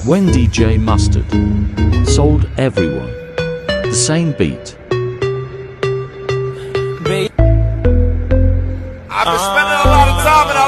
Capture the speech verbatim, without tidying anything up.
When D J Mustard sold everyone the same beat. I've been spending a lot of time in